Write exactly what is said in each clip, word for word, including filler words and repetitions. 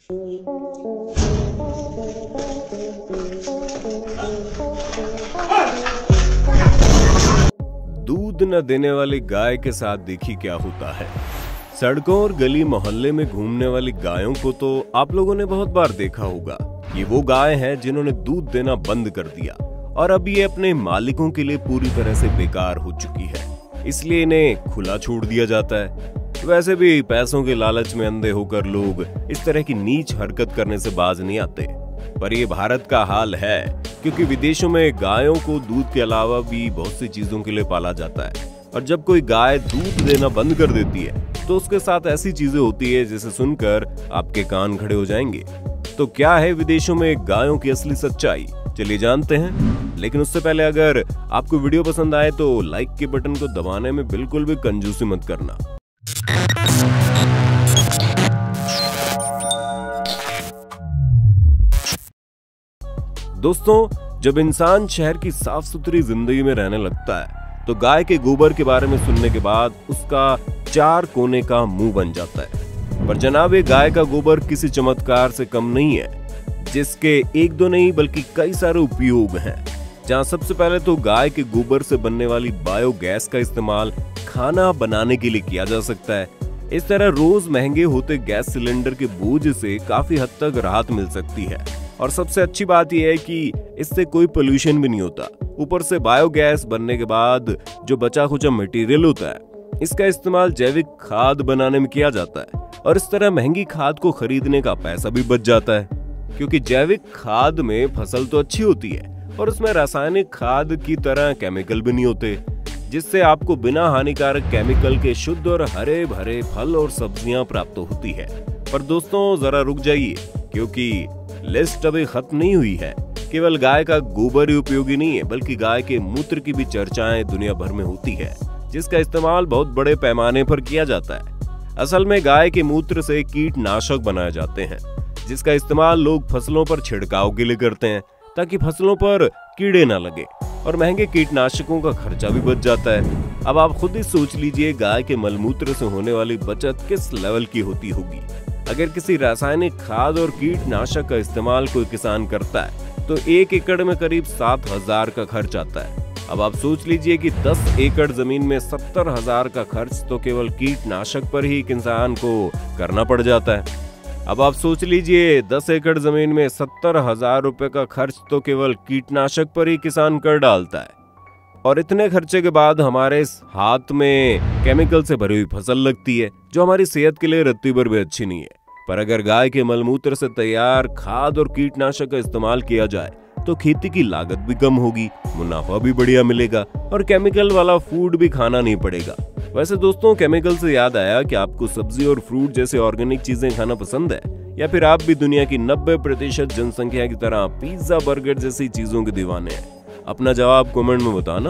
दूध न देने वाली गाय के साथ देखिए क्या होता है। सड़कों और गली मोहल्ले में घूमने वाली गायों को तो आप लोगों ने बहुत बार देखा होगा। ये वो गाय हैं जिन्होंने दूध देना बंद कर दिया और अब ये अपने मालिकों के लिए पूरी तरह से बेकार हो चुकी है, इसलिए इन्हें खुला छोड़ दिया जाता है। वैसे भी पैसों के लालच में अंधे होकर लोग इस तरह की नीच हरकत करने से बाज नहीं आते। पर ये भारत का हाल है, क्योंकि विदेशों में गायों को दूध के अलावा भी बहुत सी चीजों के लिए पाला जाता है, और जब कोई गाय दूध देना बंद कर देती है तो उसके साथ ऐसी चीजें होती है जिसे सुनकर आपके कान खड़े हो जाएंगे। तो क्या है विदेशों में गायों की असली सच्चाई, चलिए जानते हैं। लेकिन उससे पहले अगर आपको वीडियो पसंद आए तो लाइक के बटन को दबाने में बिल्कुल भी कंजूसी मत करना। दोस्तों, जब इंसान शहर की साफ सुथरी जिंदगी में रहने लगता है तो गाय के गोबर के बारे में सुनने के बाद उसका चार कोने का मुंह बन जाता है। पर जनाब, ये गाय का गोबर किसी चमत्कार से कम नहीं है, जिसके एक दो नहीं बल्कि कई सारे उपयोग हैं। जहां सबसे पहले तो गाय के गोबर से बनने वाली बायोगैस का इस्तेमाल खाना बनाने के लिए किया जा सकता है। इस तरह रोज महंगे होते गैस सिलेंडर के बोझ से काफी हद तक राहत मिल सकती है। और सबसे अच्छी बात यह है कि इससे कोई पोल्यूशन भी नहीं होता। ऊपर से बायोगैस बनने के बाद जो बचा खुचा मटेरियल होता है, इसका इस्तेमाल जैविक खाद बनाने में किया जाता है, और इस तरह महंगी खाद को खरीदने का पैसा भी बच जाता है। क्योंकि जैविक खाद में फसल तो अच्छी होती है और उसमें रासायनिक खाद की तरह केमिकल भी नहीं होते, जिससे आपको बिना हानिकारक केमिकल के शुद्ध और हरे भरे फल और सब्जियां प्राप्त होती है। पर दोस्तों, जरा रुक जाइए, क्योंकि लिस्ट अभी खत्म नहीं हुई है। केवल गाय का गोबर ही उपयोगी नहीं है, बल्कि गाय के मूत्र की भी चर्चाएं दुनिया भर में होती है, जिसका इस्तेमाल बहुत बड़े पैमाने पर किया जाता है। असल में गाय के मूत्र से कीटनाशक बनाए जाते हैं, जिसका इस्तेमाल लोग फसलों पर छिड़काव के लिए करते हैं, ताकि फसलों पर कीड़े न लगे, और महंगे कीटनाशकों का खर्चा भी बच जाता है। अब आप खुद ही सोच लीजिए, गाय के मलमूत्र से होने वाली बचत किस लेवल की होती होगी। अगर किसी रासायनिक खाद और कीटनाशक का इस्तेमाल कोई किसान करता है तो एक एकड़ में करीब सात हजार का खर्च आता है। अब आप सोच लीजिए कि दस एकड़ जमीन में सत्तर हजार का खर्च तो केवल कीटनाशक पर ही किसान को करना पड़ जाता है। अब आप सोच लीजिए, दस एकड़ जमीन में सत्तर हजार रुपए का खर्च तो केवल कीटनाशक पर ही किसान कर डालता है, और इतने खर्चे के बाद हमारे हाथ में केमिकल से भरी हुई फसल लगती है, जो हमारी सेहत के लिए रत्ती भर भी अच्छी नहीं है। पर अगर गाय के मलमूत्र से तैयार खाद और कीटनाशक का इस्तेमाल किया जाए तो खेती की लागत भी कम होगी, मुनाफा भी बढ़िया मिलेगा, और केमिकल वाला फूड भी खाना नहीं पड़ेगा। वैसे दोस्तों, केमिकल से याद आया कि आपको सब्जी और फ्रूट जैसे ऑर्गेनिक चीजें खाना पसंद है, या फिर आप भी दुनिया की नब्बे प्रतिशत जनसंख्या की तरह पिज्जा बर्गर जैसी चीजों के दीवाने हैं? अपना जवाब कमेंट में बताना।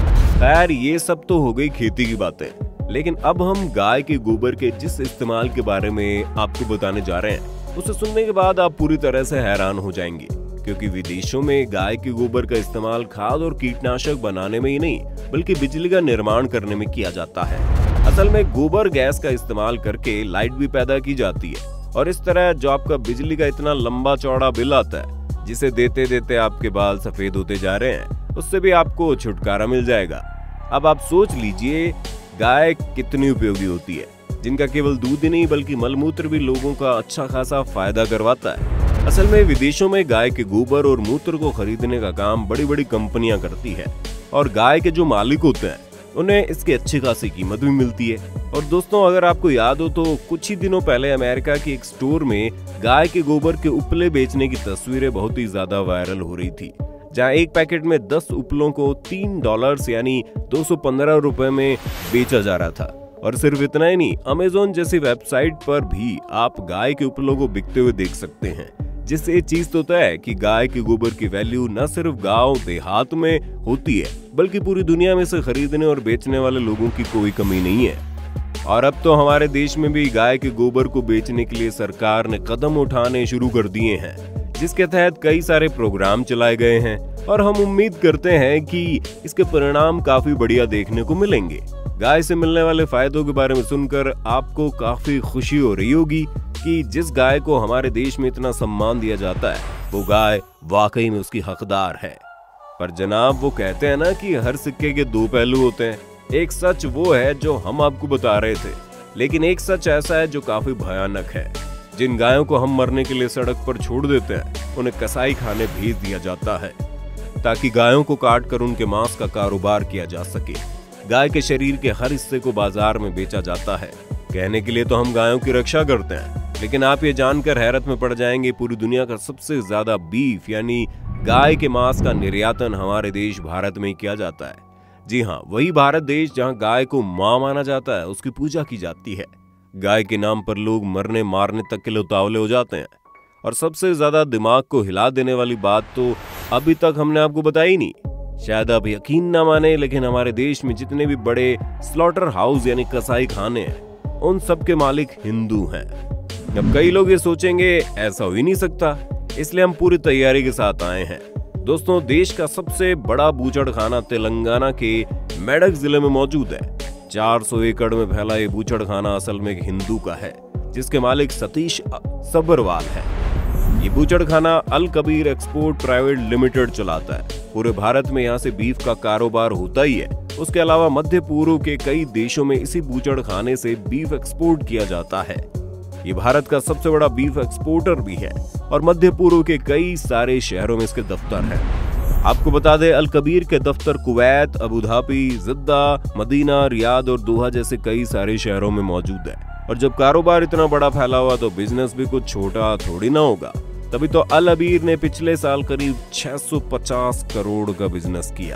खैर, ये सब तो हो गई खेती की बातें, लेकिन अब हम गाय के गोबर के जिस इस्तेमाल के बारे में आपको बताने जा रहे हैं, उसे सुनने के बाद आप पूरी तरह से हैरान हो जाएंगे। क्योंकि विदेशों में गाय के गोबर का इस्तेमाल खाद और कीटनाशक बनाने में ही नहीं, बल्कि बिजली का निर्माण करने में किया जाता है। असल में गोबर गैस का इस्तेमाल करके लाइट भी पैदा की जाती है, और इस तरह जो आपका बिजली का इतना लंबा चौड़ा बिल आता है, जिसे देते देते आपके बाल सफेद होते जा रहे हैं, उससे भी आपको छुटकारा मिल जाएगा। अब आप सोच लीजिए, गाय कितनी उपयोगी होती है, जिनका केवल दूध ही नहीं बल्कि मलमूत्र भी लोगों का अच्छा खासा फायदा करवाता है। असल में विदेशों में गाय के गोबर और मूत्र को खरीदने का काम बड़ी बड़ी कंपनियां करती है, और गाय के जो मालिक होते हैं उन्हें इसकी अच्छी खासी कीमत भी मिलती है। और दोस्तों, अगर आपको याद हो तो कुछ ही दिनों पहले अमेरिका की एक स्टोर में गाय के गोबर के उपले बेचने की तस्वीरें बहुत ही ज्यादा वायरल हो रही थी, जहां एक पैकेट में दस उपलों को तीन डॉलर्स यानी दो सौ पंद्रह रुपए में बेचा जा रहा था। और सिर्फ इतना ही नहीं, अमेज़न जैसी वेबसाइट पर भी आप गाय के उपलों को बिकते हुए देख सकते हैं, जिससे ये चीज तो तय है कि गाय के गोबर की वैल्यू न सिर्फ गांव देहात में होती है, बल्कि पूरी दुनिया में से खरीदने और बेचने वाले लोगों की कोई कमी नहीं है। और अब तो हमारे देश में भी गाय के गोबर को बेचने के लिए सरकार ने कदम उठाने शुरू कर दिए हैं, जिसके तहत कई सारे प्रोग्राम चलाए गए हैं, और हम उम्मीद करते हैं कि इसके परिणाम काफी बढ़िया देखने को मिलेंगे। गाय से मिलने वाले फायदों के बारे में सुनकर आपको काफी खुशी हो रही होगी, कि जिस गाय को हमारे देश में इतना सम्मान दिया जाता है वो गाय वाकई में उसकी हकदार है। पर जनाब, वो कहते हैं ना कि हर सिक्के के दो पहलू होते हैं। एक सच वो है जो हम आपको बता रहे थे, लेकिन एक सच ऐसा है जो काफी भयानक है। जिन गायों को हम मरने के लिए सड़क पर छोड़ देते हैं उन्हें कसाई खाने भेज दिया जाता है ताकि गायों को काट कर उनके मांस का कारोबार किया जा सके। गाय के शरीर के हर हिस्से को बाजार में बेचा जाता है। कहने के लिए तो हम गायों की रक्षा करते हैं, लेकिन आप ये जानकर हैरत में पड़ जाएंगे पूरी दुनिया का सबसे ज्यादा बीफ यानी गाय के मांस का निर्यातन हमारे देश भारत में किया जाता है। जी हाँ, वही भारत देश जहाँ गाय को माँ माना जाता है, उसकी पूजा की जाती है। गाय के नाम पर लोग मरने मारने तक के लिए उतावले हो जाते हैं। और सबसे ज्यादा दिमाग को हिला देने वाली बात तो अभी तक हमने आपको बताई नहीं। शायद आप यकीन ना माने, लेकिन हमारे देश में जितने भी बड़े स्लॉटर हाउस यानी कसाई खाने हैं उन सब के मालिक हिंदू हैं। अब कई लोग ये सोचेंगे ऐसा हो ही नहीं सकता, इसलिए हम पूरी तैयारी के साथ आए हैं। दोस्तों, देश का सबसे बड़ा बूचड़ खाना तेलंगाना के मेडक जिले में मौजूद है। चार सौ एकड़ में फैला ये बूचड़ खाना असल में एक हिंदू का है, जिसके मालिक सतीश सब्बरवाल है। ये बूचड़ खाना Al Kabir export private limited चलाता है। पूरे भारत में यहाँ से बीफ का कारोबार होता ही है। उसके अलावा मध्य पूर्व के कई देशों में इसी बूचड़ खाने से बीफ एक्सपोर्ट किया जाता है। ये भारत का सबसे बड़ा बीफ एक्सपोर्टर भी है और मध्य पूर्व के कई सारे शहरों में इसके दफ्तर हैं। आपको बता दें, अल कबीर के दफ्तर Kuwait, Abu Dhabi, Jeddah, Medina, Riyadh और दोहा जैसे कई सारे शहरों में मौजूद है। और जब कारोबार इतना बड़ा फैला हुआ तो बिजनेस भी कुछ छोटा थोड़ी ना होगा। तभी तो अल अबीर ने पिछले साल करीब छह सौ पचास करोड़ का बिजनेस किया।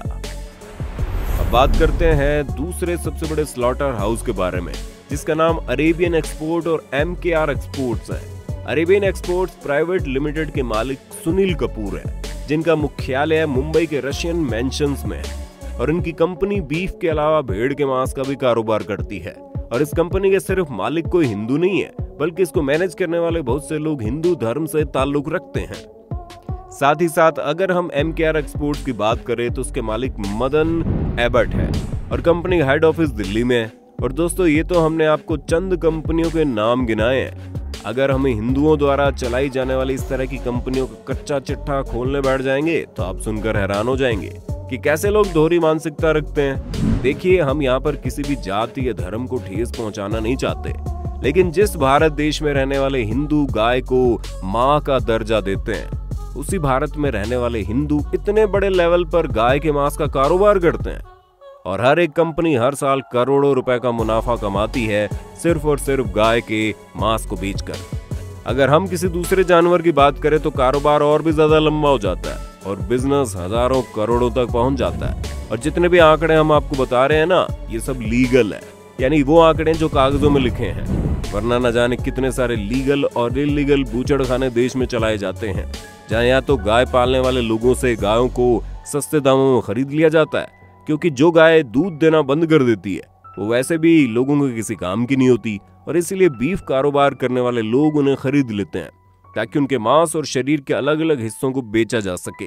अब बात करते हैं दूसरे सबसे बड़े स्लॉटर हाउस के बारे में, जिसका नाम अरेबियन एक्सपोर्ट और एम के आर एक्सपोर्ट्स है। अरेबियन एक्सपोर्ट्स प्राइवेट लिमिटेड के मालिक सुनील कपूर है, जिनका मुख्यालय मुंबई के रशियन मैंशंस में है। और इनकी कंपनी बीफ के अलावा भेड़ के मांस का भी कारोबार करती है। और इस कंपनी के सिर्फ मालिक कोई हिंदू नहीं है, बल्कि इसको मैनेज करने वाले बहुत से लोग हिंदू धर्म से ताल्लुक रखते हैं। साथ ही साथ अगर हम एम के आर एक्सपोर्ट्स की बात करें तो उसके मालिक मदन एबट है और कंपनी का हेड ऑफिस दिल्ली में है। और दोस्तों, ये तो हमने आपको चंद कंपनियों के नाम गिनाए हैं। अगर हमें हिंदुओं द्वारा चलाई जाने वाली इस तरह की कंपनियों का कच्चा चिट्ठा खोलने बैठ जाएंगे तो आप सुनकर हैरान हो जाएंगे कि कैसे लोग दोहरी मानसिकता रखते हैं। देखिए, हम यहाँ पर किसी भी जाति या धर्म को ठेस पहुंचाना नहीं चाहते, लेकिन जिस भारत देश में रहने वाले हिंदू गाय को माँ का दर्जा देते हैं, उसी भारत में रहने वाले हिंदू इतने बड़े लेवल पर गाय के मांस का कारोबार करते हैं। और हर एक कंपनी हर साल करोड़ों रुपए का मुनाफा कमाती है सिर्फ और सिर्फ गाय के मांस को बेचकर। अगर हम किसी दूसरे जानवर की बात करें तो कारोबार और भी ज्यादा लंबा हो जाता है और बिजनेस हजारों करोड़ों तक पहुंच जाता है। और जितने भी आंकड़े हम आपको बता रहे हैं ना, ये सब लीगल है, यानी वो आंकड़े जो कागजों में लिखे हैं। वरना न जाने कितने सारे लीगल और इलीगल बूचड़ खाने देश में चलाए जाते हैं, जहाँ या तो गाय पालने वाले लोगों से गायों को सस्ते दामों में खरीद लिया जाता है, क्योंकि जो गाय दूध देना बंद कर देती है वो वैसे भी लोगों को किसी काम की नहीं होती। और इसीलिए बीफ कारोबार करने वाले लोग उन्हें खरीद लेते हैं ताकि उनके मांस और शरीर के अलग अलग हिस्सों को बेचा जा सके।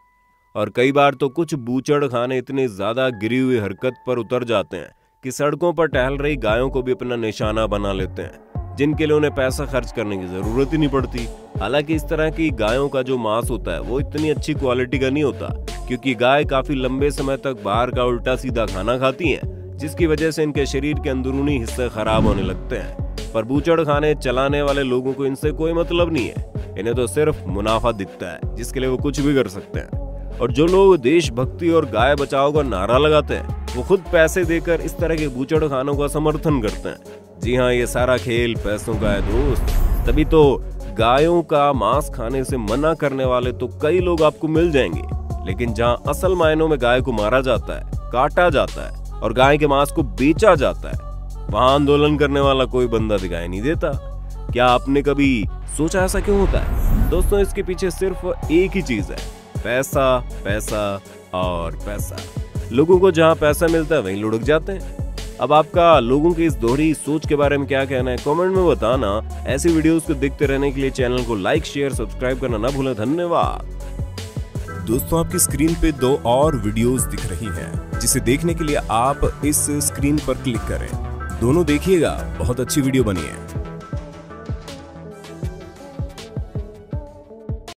और कई बार तो कुछ बूचड़ खाने इतने ज्यादा गिरी हुई हरकत पर उतर जाते हैं कि सड़कों पर टहल रही गायों को भी अपना निशाना बना लेते हैं, जिनके लिए उन्हें पैसा खर्च करने की जरूरत ही नहीं पड़ती। हालांकि इस तरह की गायों का जो मांस होता है वो इतनी अच्छी क्वालिटी का नहीं होता, क्योंकि गाय काफी लंबे समय तक बाहर का उल्टा सीधा खाना खाती हैं, जिसकी वजह से इनके शरीर के अंदरूनी हिस्से खराब होने लगते हैं। पर बूचड़ खाने चलाने वाले लोगों को इनसे कोई मतलब नहीं है। इन्हें तो सिर्फ मुनाफा दिखता है, जिसके लिए वो कुछ भी कर सकते हैं। और जो लोग देशभक्ति और गाय बचाओ का नारा लगाते हैं वो खुद पैसे देकर इस तरह के बूचड़ खानों का समर्थन करते हैं। जी हाँ, ये सारा खेल पैसों का है दोस्त। तभी तो गायों का मांस खाने से मना करने वाले तो कई लोग आपको मिल जाएंगे, लेकिन जहाँ असल मायनों में गाय को मारा जाता है, काटा जाता है और गाय के मांस को बेचा जाता है, वहां आंदोलन करने वाला कोई बंदा दिखाई नहीं देता। क्या आपने कभी सोचा ऐसा क्यों होता है? दोस्तों, इसके पीछे सिर्फ एक ही चीज है, पैसा पैसा और पैसा। लोगों को जहां पैसा मिलता है वहीं लुढ़क जाते हैं। अब आपका लोगों की इस दोहरी सोच के बारे में क्या कहना है, कमेंट में बताना। ऐसी वीडियोस को देखते रहने के लिए चैनल को लाइक शेयर सब्सक्राइब करना ना भूलें। धन्यवाद। दोस्तों, आपकी स्क्रीन पे दो और वीडियोस दिख रही हैं, जिसे देखने के लिए आप इस स्क्रीन पर क्लिक करें। दोनों देखिएगा, बहुत अच्छी वीडियो बनी है।